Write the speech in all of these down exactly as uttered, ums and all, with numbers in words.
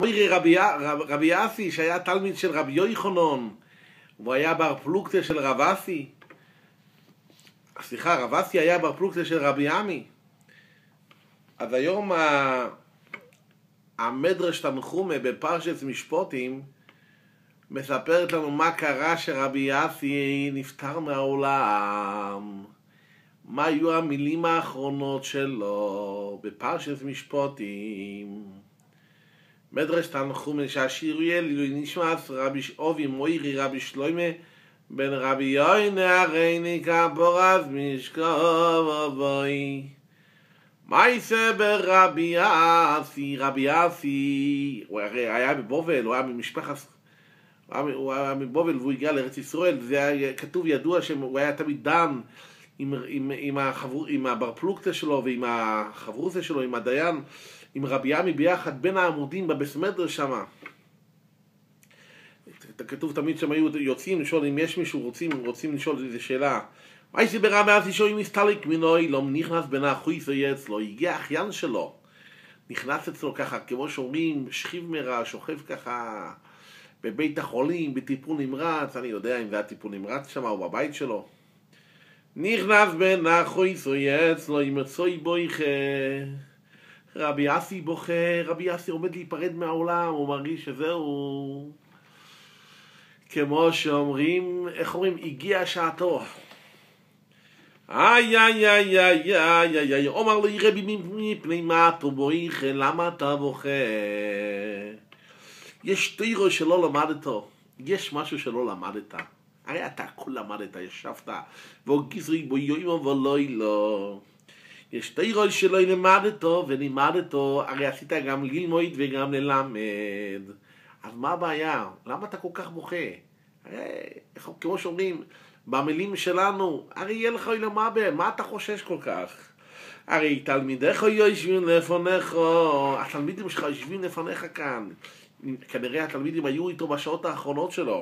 מוירי רבי, רב, רבי אסי, שהיה תלמיד של רבי יוחנן, והוא היה בר פלוגתא של רב אסי. סליחה, רב אסי היה בר פלוגתא של רבי עמי. אז היום ה... המדרש תנחומא בפרשת משפטים מספרת לנו מה קרה שרבי אסי נפטר מהעולם. מה היו המילים האחרונות שלו בפרשת משפטים. מדרש תנחומא שהשיר יהיה לעילוי נשמת רבי אובי מוירי רבי שלוימה בן רבי יוינה הרייני כפורז משכב אבוי. מה יעשה ברבי אסי? רבי אסי הוא הרי היה בבובל, הוא היה ממשפחת, הוא היה מבובל והוא הגיע לארץ ישראל. זה היה כתוב ידוע שהוא היה תמיד דן עם, עם, עם, החבור, עם הבר פלוגתא שלו ועם החברותא שלו, עם הדיין, עם רבי עמי ביחד בין העמודים בבית מדרש שמה. כתוב תמיד שהם היו יוצאים לשאול אם יש מישהו רוצים, רוצים לשאול איזו שאלה. מה יש ברבי אסי שאוי מסתלק מנוי, לא נכנס בין האחוי זה אצלו, הגיע אחיין שלו, נכנס אצלו ככה, כמו שאומרים, שכיב מרע, שוכב ככה בבית החולים, בטיפול נמרץ, אני יודע אם זה הטיפול נמרץ שם או בבית שלו. נכנס בין האחוי זה אצלו, עם מצוי בויכה. רבי אסי בוכה, רבי אסי עומד להיפרד מהעולם, הוא מרגיש שזהו, כמו שאומרים, איך אומרים, הגיע שעתו. איי איי איי איי איי איי איי, אומר לי רבי מפני מה אתה בוכה, למה אתה בוכה? יש תורה שלא למדת, יש משהו שלא למדת. הרי אתה הכל למדת, ישבת, והגיזרי בו יום ולא לא. יש תורה שלא למדת ולימדת, הרי עשית גם ללמוד וגם ללמד. אז מה הבעיה? למה אתה כל כך בוכה? הרי, כמו שאומרים, במילים שלנו, הרי יהיה לך אילמה בהם, מה אתה חושש כל כך? הרי תלמידיך יושבים לפניך, התלמידים שלך יושבים לפניך כאן. כנראה התלמידים היו איתו בשעות האחרונות שלו.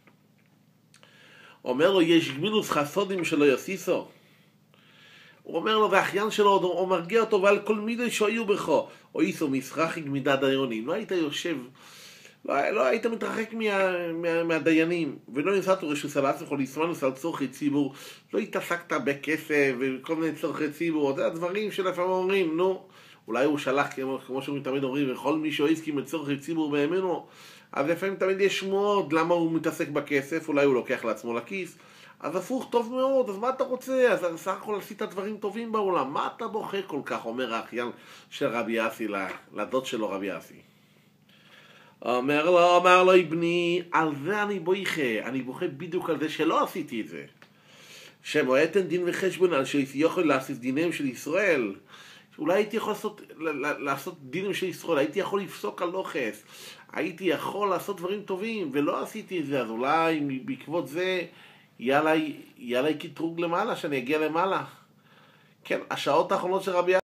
אומר לו, יש גמילוס חסודים שלא יסיסו. הוא אומר לו, והאחיין שלו, הוא מרגיע אותו, ועל כל מידי שהיו בך, או איסו מסרחי גמידת דיונים. לא היית יושב, לא, לא היית מתרחק מה, מה, מהדיינים, ולא נסעת רשוס על עצמך, לסמנוס על צורכי ציבור, לא התעסקת בכסף וכל מיני צורכי ציבור, זה הדברים שלפעמים אומרים, נו, אולי הוא שלח, כמו, כמו שאומרים תמיד אומרים, וכל מי שעסקים את צורכי ציבור בימינו, אז לפעמים תמיד יש שמועות, למה הוא מתעסק בכסף, אולי הוא לוקח לעצמו לכיס, אז הפוך, טוב מאוד, אז מה אתה רוצה? אז סך הכל עשית דברים טובים בעולם, מה אתה בוכה כל כך, אומר האחיין של רבי אסי לדוד שלו רבי אסי. אומר לו, אומר לו, בני, על זה אני בוכה, אני בוכה בדיוק על זה שלא עשיתי את זה. שמועתן דין וחשבון על שיכול לעשות דינים של ישראל, אולי הייתי יכול לעשות, לעשות דינים של ישראל, הייתי יכול לפסוק על לוחס, הייתי יכול לעשות דברים טובים, ולא עשיתי את זה, אז אולי בעקבות זה, יהיה לי קטרוג למעלה, שאני אגיע למעלה. כן, השעות האחרונות של רבי